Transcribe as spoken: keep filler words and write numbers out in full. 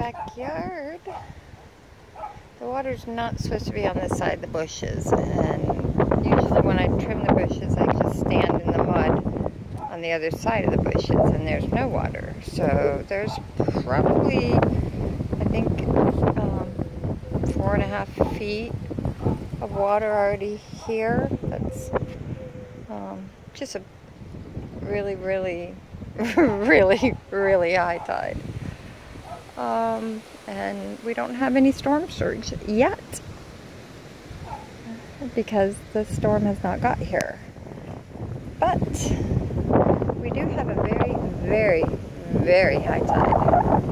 backyard. The water's not supposed to be on this side of the bushes, and usually when I trim the bushes I just stand in the mud on the other side of the bushes and there's no water. So there's probably, I think, um, four and a half feet of water already here. That's um, just a really, really, really, really high tide. Um, and we don't have any storm surge yet because the storm has not got here. But we do have a very, very, very high tide.